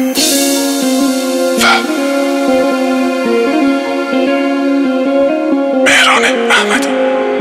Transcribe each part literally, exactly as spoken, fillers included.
مهران احمدی.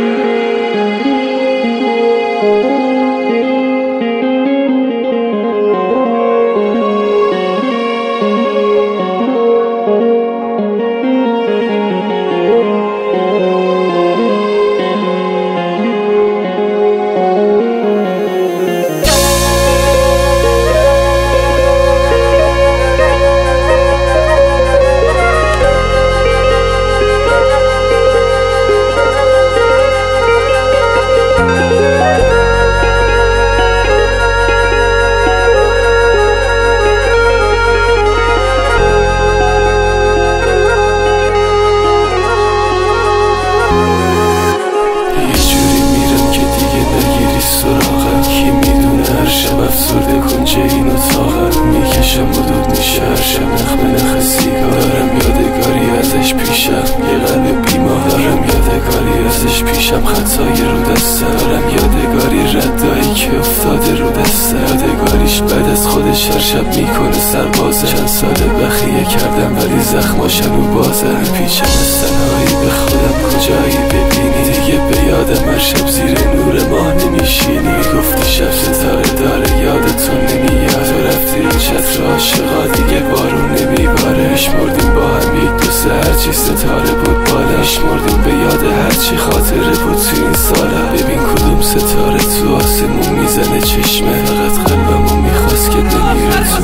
افسرده کنجه این اتاقم میکشم حدود میشه هر شب نخ به نخ سیگار دارم یادگاری ازش پیشم یه قلب بیمار دارم یادگاری ازش پیشم خطای رو دسته دارم یادگاری ردایی که افتاده رو دسته یادگاریش بعد از خودش هر شب میکنه سربازه چند سال بخیه کردم ولی زخماشم و بازه پیچم از تنهایی به خودم کجایی ببینی دیگه به یادم هر شب زیر نور ماه نمیشینی گفتی شب ستاره داره یادتون نمیاد تو رفتی این چتر عاشقا دیگه بارون نمیباره میشمردیم با هم یک دو سه هرچی ستاره بود بالا میشمردیم به یاد هرچی خاطره بود تو این سالا ببین کدوم ستاره تو آسمون میزنه چشمه فقط قلبمون میخواست که نمیره تو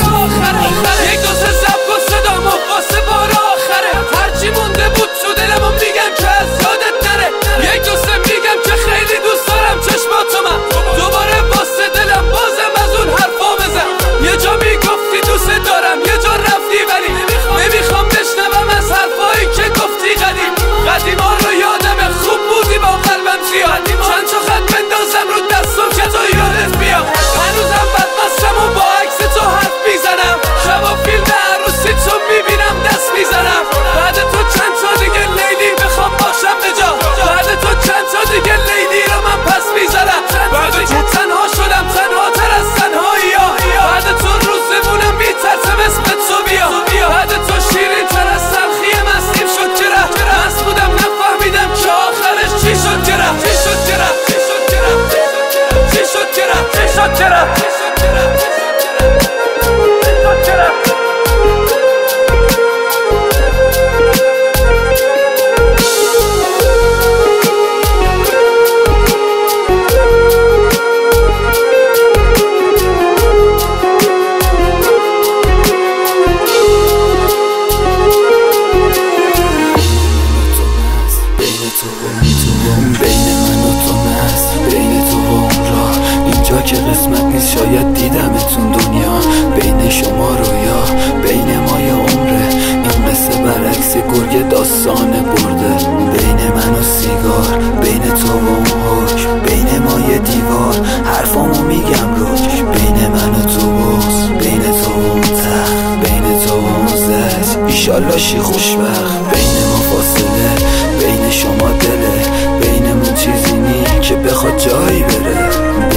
یک دو سه زب کن صدامو واسه بار آخره هرچی مونده بود تو دلمو میگم که از یادت نره یک دو سه میگم که خیلی دوست دارم چشماتو من دوباره واسه دلم بازم از اون حرفا بزن یه جا میگفتی دوست دارم یه جا رفتی ولی نمیخوام بشنوم از حرفایی که گفتی قدیم قدیما رو یادم خوب بودی با قلبم زیاد چند تا خط بندازم رو دستم که تو یادت بیام هنوزم بدمستم و با عکس تو حرف میزنم شبا فیلم عروسی تو میبینم دست میزنم بعد تو چند تا دیگه لیلی بخوام باشم به جا بعد تو چند تا دیگه لیلی رو من پس میزنم بعد تو تنها شدم تنها تر از تنهایی ها بعد تو روزمونم میترسم اسم تو بیا بعد تو شیرین تر از تلخی مستیم شد که رفت مست بودم نفهمیدم که آخرش چی شد که رفت چی شد که رفت چی شد که رفت چی شد که رفت چی شد که رفت چی شد که رفت چی شد که رفت که قسمت نیست شاید دیدمتون دنیا بین شما رویا بین ما یه عمره این قصه برعکس گرگ داستان برده بین من و سیگار بین تو و اون حکم بین ما یه دیوار حرفامو میگم روش بین من و تو بغض بین تو و اون تخت بین تو و اون زج ایشالله شی خوشبخت بین ما فاصله بین شما دله بینمون چیزی نی که بخواد جایی بره